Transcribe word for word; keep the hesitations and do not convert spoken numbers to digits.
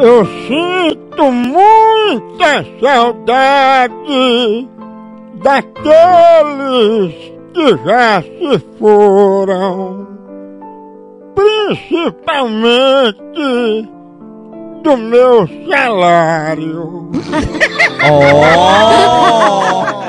Eu sinto muita saudade daqueles que já se foram, principalmente do meu salário. Oh!